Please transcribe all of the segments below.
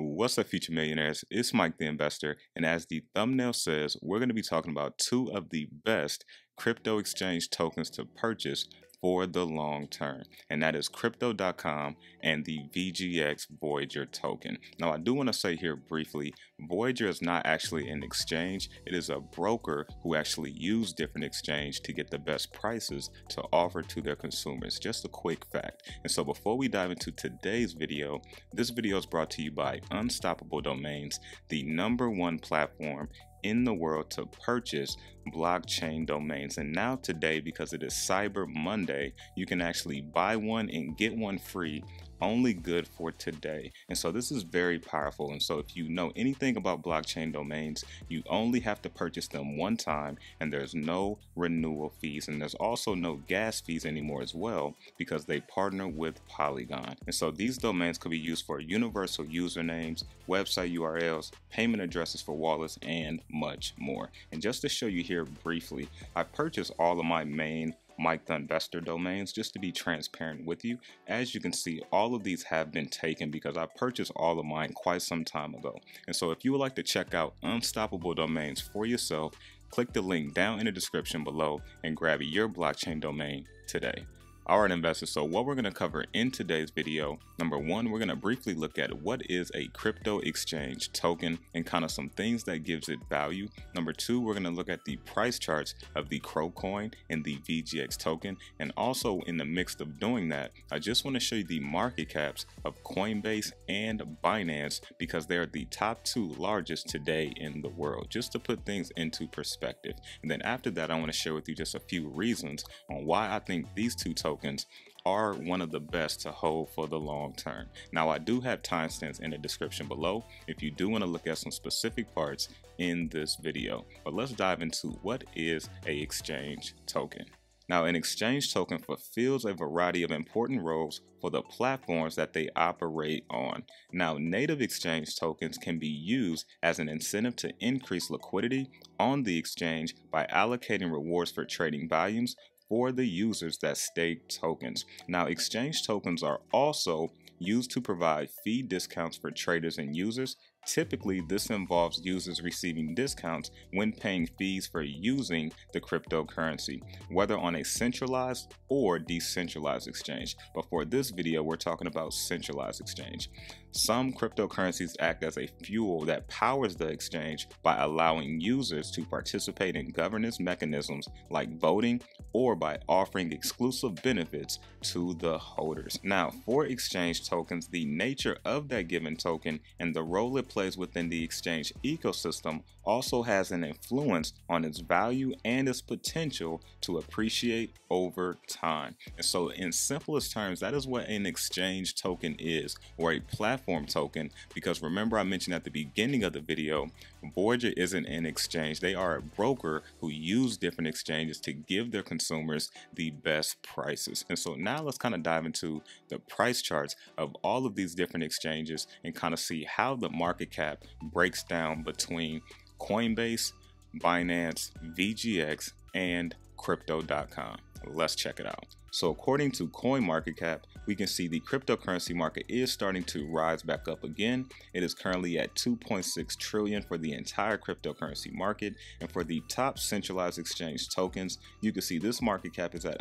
What's up, future millionaires? It's Mike the Investor, and as the thumbnail says, we're going to be talking about two of the best crypto exchange tokens to purchase for the long term, and that is Crypto.com and the VGX Voyager token. Now, I do want to say here briefly, Voyager is not actually an exchange. It is a broker who actually use different exchange to get the best prices to offer to their consumers. Just a quick fact. And so before we dive into today's video, this video is brought to you by Unstoppable Domains, the #1 platform in the world to purchase blockchain domains. And now today, because it is Cyber Monday, you can actually buy one and get one free, only good for today. And so this is very powerful. And so if you know anything about blockchain domains, you only have to purchase them one time, and there's no renewal fees, and there's also no gas fees anymore as well, because they partner with Polygon. And so these domains could be used for universal usernames, website URLs, payment addresses for wallets, and much more. And just to show you here briefly, I purchased all of my main Mike the Investor domains just to be transparent with you. As you can see, all of these have been taken because I purchased all of mine quite some time ago. And so if you would like to check out Unstoppable Domains for yourself, click the link down in the description below and grab your blockchain domain today. Alright, investors, so what we're going to cover in today's video, number one, we're going to briefly look at what is a crypto exchange token and kind of some things that gives it value. Number two, we're going to look at the price charts of the Crow coin and the VGX token. And also in the mix of doing that, I just want to show you the market caps of Coinbase and Binance because they're the top two largest today in the world, just to put things into perspective. And then after that, I want to share with you just a few reasons on why I think these two tokens are one of the best to hold for the long term. Now, I do have timestamps in the description below if you do want to look at some specific parts in this video. But let's dive into what is an exchange token. Now, an exchange token fulfills a variety of important roles for the platforms that they operate on. Now, native exchange tokens can be used as an incentive to increase liquidity on the exchange by allocating rewards for trading volumes for the users that stake tokens. Now, exchange tokens are also used to provide fee discounts for traders and users. Typically, this involves users receiving discounts when paying fees for using the cryptocurrency, whether on a centralized or decentralized exchange. But for this video, we're talking about centralized exchange. Some cryptocurrencies act as a fuel that powers the exchange by allowing users to participate in governance mechanisms like voting or by offering exclusive benefits to the holders. Now, for exchange tokens, the nature of that given token and the role it plays within the exchange ecosystem also has an influence on its value and its potential to appreciate over time. And so in simplest terms, that is what an exchange token is, or a platform token, because remember I mentioned at the beginning of the video, Voyager isn't an exchange. They are a broker who use different exchanges to give their consumers the best prices. And so now let's kind of dive into the price charts of all of these different exchanges and kind of see how the market cap breaks down between Coinbase, Binance, VGX, and Crypto.com. Let's check it out. So according to CoinMarketCap, we can see the cryptocurrency market is starting to rise back up again. It is currently at 2.6 trillion for the entire cryptocurrency market. And for the top centralized exchange tokens, you can see this market cap is at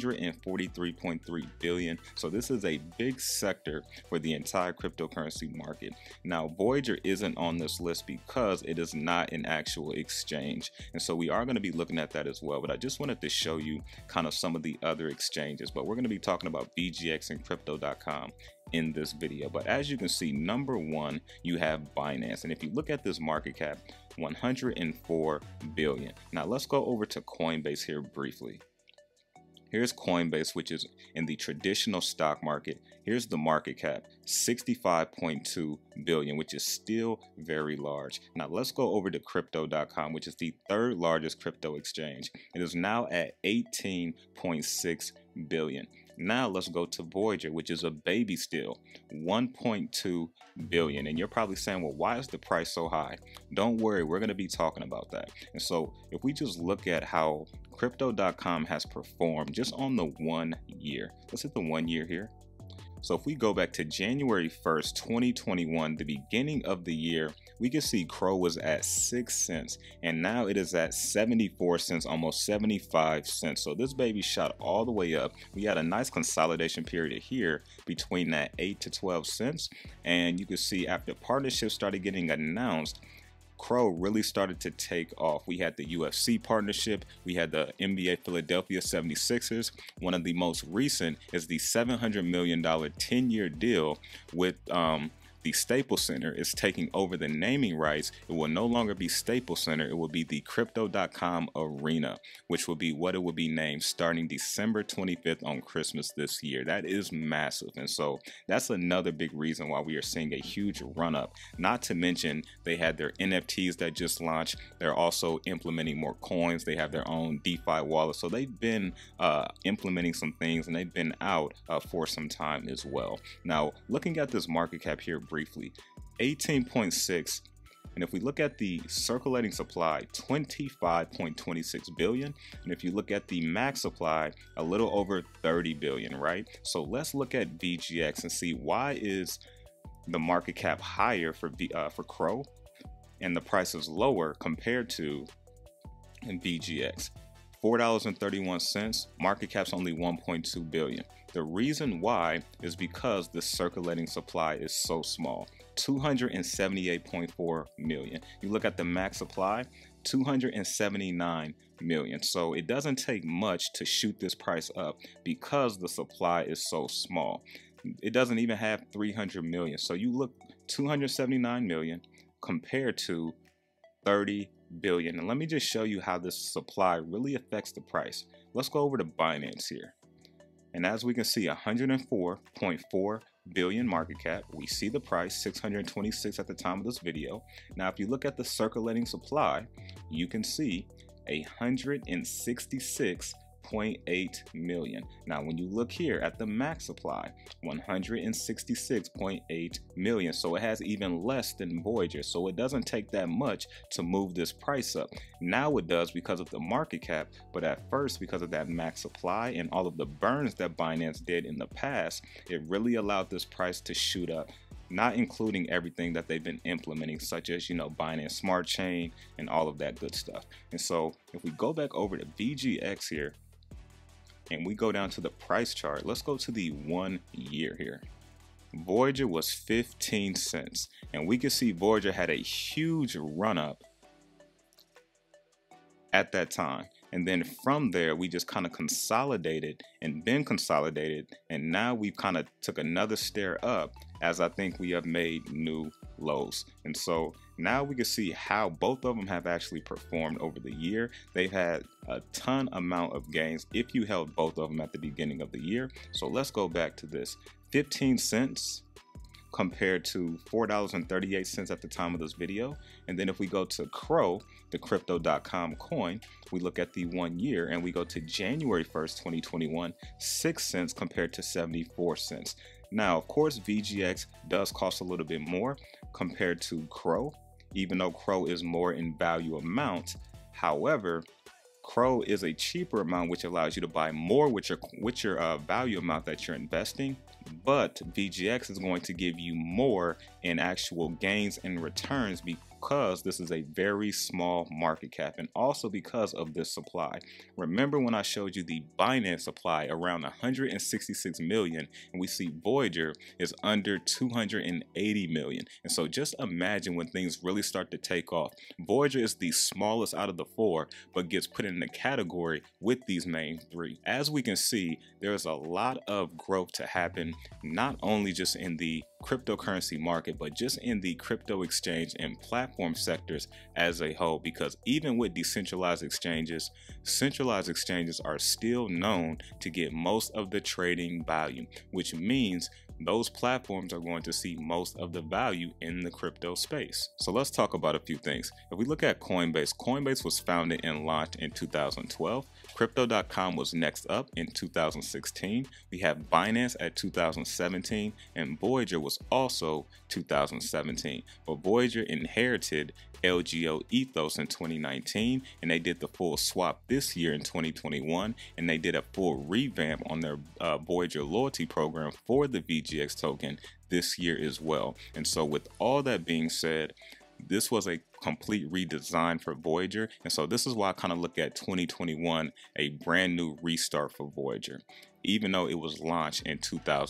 143.3 billion. So this is a big sector for the entire cryptocurrency market. Now, Voyager isn't on this list because it is not an actual exchange. And so we are going to be looking at that as well. But I just wanted to show you kind of some of the other exchanges, but we're going to be talking about VGX and Crypto.com in this video. But as you can see, number one, you have Binance. And if you look at this market cap, 104 billion. Now let's go over to Coinbase here briefly. Here's Coinbase, which is in the traditional stock market. Here's the market cap, 65.2 billion, which is still very large. Now let's go over to Crypto.com, which is the third largest crypto exchange. It is now at 18.6 billion. Now let's go to Voyager, which is a baby still, 1.2 billion. And you're probably saying, well, why is the price so high? Don't worry, we're going to be talking about that. And so if we just look at how Crypto.com has performed just on the 1 year, let's hit the 1 year here. So if we go back to January 1st, 2021, the beginning of the year, we can see CRO was at 6 cents and now it is at 74 cents, almost 75 cents. So this baby shot all the way up. We had a nice consolidation period here between that 8 to 12 cents. And you can see after partnerships started getting announced, CRO really started to take off. We had the UFC partnership, we had the NBA Philadelphia 76ers. One of the most recent is the $700 million 10-year deal with the Staples Center is taking over the naming rights. It will no longer be Staples Center. It will be the Crypto.com Arena, which will be what it will be named starting December 25th on Christmas this year. That is massive. And so that's another big reason why we are seeing a huge run up. Not to mention they had their NFTs that just launched. They're also implementing more coins. They have their own DeFi wallet. So they've been implementing some things and they've been out for some time as well. Now, looking at this market cap here briefly, 18.6, and if we look at the circulating supply, 25.26 billion, and if you look at the max supply, a little over 30 billion, right? So let's look at VGX and see why is the market cap higher for CRO and the price is lower compared to VGX. $4.31, market cap's only 1.2 billion. The reason why is because the circulating supply is so small, 278.4 million. You look at the max supply, 279 million. So it doesn't take much to shoot this price up because the supply is so small. It doesn't even have 300 million. So you look 279 million compared to 30 billion. And let me just show you how this supply really affects the price. Let's go over to Binance here. And as we can see, 104.4 billion market cap. We see the price 626 at the time of this video. Now, if you look at the circulating supply, you can see 166.8 million. Now, when you look here at the max supply, 166.8 million. So it has even less than Voyager. So it doesn't take that much to move this price up. Now it does because of the market cap, but at first, because of that max supply and all of the burns that Binance did in the past, it really allowed this price to shoot up. Not including everything that they've been implementing, such as, Binance Smart Chain and all of that good stuff. And so if we go back over to VGX here and we go down to the price chart, let's go to the 1 year here. Voyager was 15 cents and we can see Voyager had a huge run up at that time. And then from there, we just kind of consolidated and then consolidated. And now we've kind of took another stair up as I think we have made new lows. And so now we can see how both of them have actually performed over the year. They've had a ton amount of gains if you held both of them at the beginning of the year. So let's go back to this 15 cents compared to $4.38 at the time of this video. And then if we go to CRO, the Crypto.com coin, we look at the 1 year and we go to January 1st, 2021, 6 cents compared to 74 cents. Now, of course, VGX does cost a little bit more compared to CRO, even though CRO is more in value amount. However, CRO is a cheaper amount, which allows you to buy more with your value amount that you're investing. But VGX is going to give you more in actual gains and returns because this is a very small market cap and also because of this supply. Remember when I showed you the Binance supply around 166 million and we see Voyager is under 280 million. And so just imagine when things really start to take off. Voyager is the smallest out of the four, but gets put in the category with these main three. As we can see, there's a lot of growth to happen, not only just in the cryptocurrency market, but just in the crypto exchange and platform sectors as a whole, because even with decentralized exchanges, centralized exchanges are still known to get most of the trading volume, which means those platforms are going to see most of the value in the crypto space. So let's talk about a few things. If we look at Coinbase, Coinbase was founded and launched in 2012. Crypto.com was next up in 2016. We have Binance at 2017 and Voyager was also 2017. But Voyager inherited LGO Ethos in 2019 and they did the full swap this year in 2021 and they did a full revamp on their Voyager loyalty program for the VGX VGX token this year as well. And so with all that being said, this was a complete redesign for Voyager, and so this is why I kind of look at 2021 a brand new restart for Voyager, even though it was launched in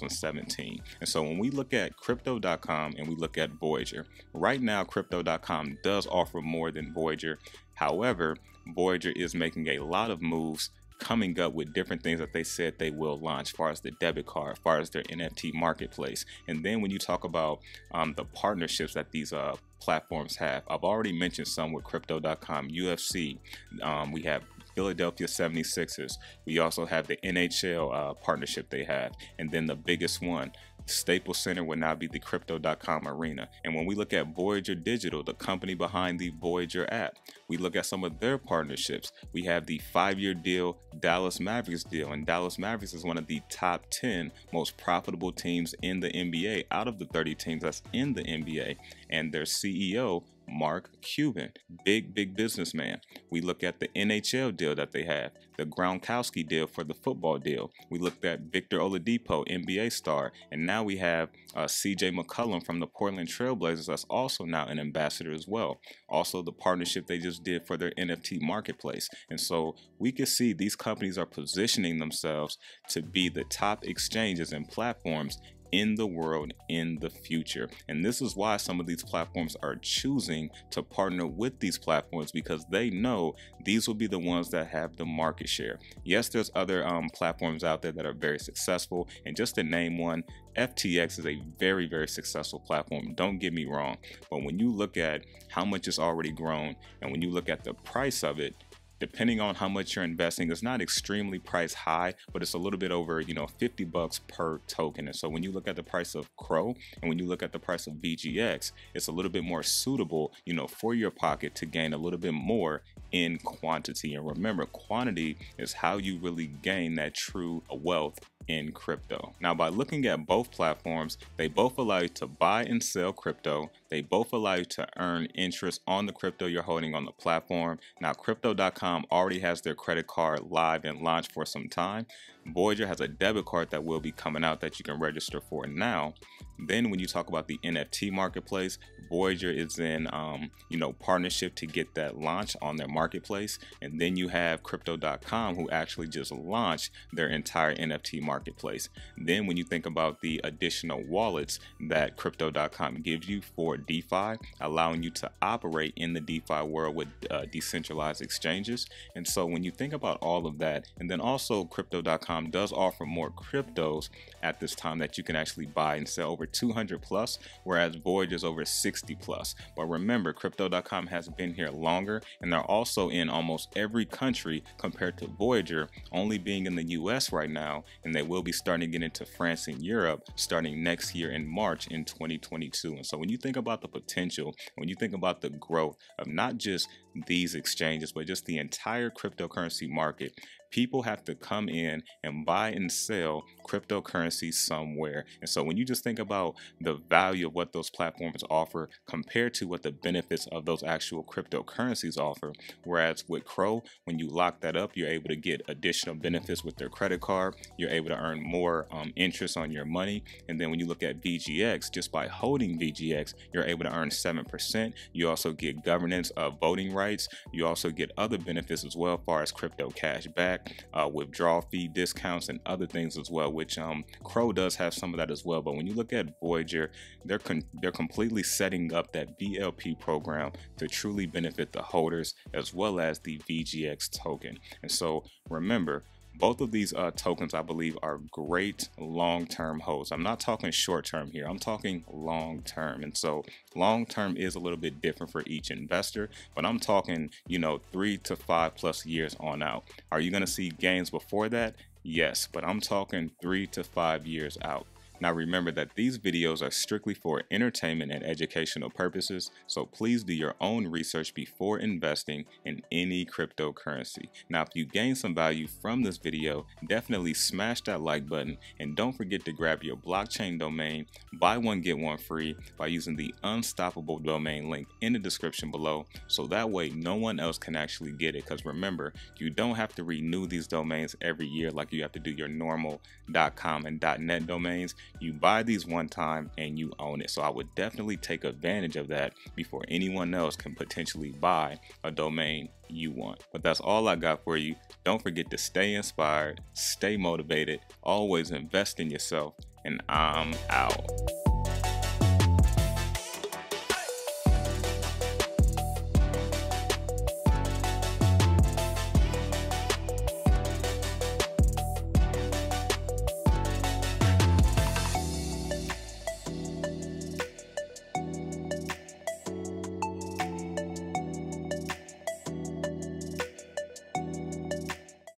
2017. And so when we look at Crypto.com and we look at Voyager, right now Crypto.com does offer more than Voyager. However, Voyager is making a lot of moves coming up with different things that they said they will launch, as far as the debit card, as far as their NFT marketplace. And then when you talk about the partnerships that these platforms have, I've already mentioned some with Crypto.com, UFC, we have Philadelphia 76ers, we also have the NHL partnership they have, and then the biggest one, Staples Center, will now be the Crypto.com arena. And when we look at Voyager Digital, the company behind the Voyager app, we look at some of their partnerships. We have the 5-year deal, Dallas Mavericks deal, and Dallas Mavericks is one of the top 10 most profitable teams in the NBA out of the 30 teams that's in the NBA. And their CEO, Mark Cuban, big businessman. We look at the NHL deal that they have, the Gronkowski deal for the football deal. We looked at Victor Oladipo, NBA star, and now we have CJ McCollum from the Portland Trailblazers that's also now an ambassador as well. Also the partnership they just did for their NFT marketplace. And so we can see these companies are positioning themselves to be the top exchanges and platforms in the world in the future. And this is why some of these platforms are choosing to partner with these platforms, because they know these will be the ones that have the market share. Yes, there's other platforms out there that are very successful, and just to name one, FTX is a very successful platform, don't get me wrong, but when you look at how much it's already grown and when you look at the price of it, depending on how much you're investing, it's not extremely price high, but it's a little bit over, $50 per token. And so when you look at the price of Crow and when you look at the price of VGX, it's a little bit more suitable, for your pocket to gain a little bit more in quantity. And remember, quantity is how you really gain that true wealth in crypto. Now, by looking at both platforms, they both allow you to buy and sell crypto. They both allow you to earn interest on the crypto you're holding on the platform. Now, Crypto.com already has their credit card live and launched for some time. Voyager has a debit card that will be coming out that you can register for now. Then when you talk about the NFT marketplace, Voyager is in partnership to get that launch on their marketplace. And then you have Crypto.com, who actually just launched their entire NFT marketplace. Then when you think about the additional wallets that Crypto.com gives you for DeFi, allowing you to operate in the DeFi world with decentralized exchanges. And so when you think about all of that, and then also Crypto.com does offer more cryptos at this time that you can actually buy and sell, over 200 plus, whereas Voyager is over 60 plus. But remember, Crypto.com has been here longer, and they're also in almost every country compared to Voyager only being in the US right now, and they will be starting to get into France and Europe starting next year in March in 2022. And so when you think about the potential, when you think about the growth of not just these exchanges, but just the entire cryptocurrency market, people have to come in and buy and sell cryptocurrency somewhere. And so when you just think about the value of what those platforms offer compared to what the benefits of those actual cryptocurrencies offer, whereas with Crow, when you lock that up, you're able to get additional benefits with their credit card, you're able to earn more interest on your money. And then when you look at VGX, just by holding VGX, you're able to earn 7%. You also get governance of voting rights. You also get other benefits as well, as far as crypto cash back, withdrawal fee discounts, and other things as well, which Crow does have some of that as well. But when you look at Voyager, they're completely setting up that VLP program to truly benefit the holders as well as the VGX token. And so remember, both of these tokens, I believe, are great long-term holds. I'm not talking short-term here. I'm talking long-term. And so long-term is a little bit different for each investor, but I'm talking, 3 to 5 plus years on out. Are you going to see gains before that? Yes, but I'm talking 3 to 5 years out. Now remember that these videos are strictly for entertainment and educational purposes, so please do your own research before investing in any cryptocurrency. Now if you gain some value from this video, definitely smash that like button, and don't forget to grab your blockchain domain, buy one get one free, by using the Unstoppable domain link in the description below, so that way no one else can actually get it. Because remember, you don't have to renew these domains every year like you have to do your normal .com and .net domains. You buy these one time and you own it. So I would definitely take advantage of that before anyone else can potentially buy a domain you want. But that's all I got for you. Don't forget to stay inspired, stay motivated, always invest in yourself, and I'm out.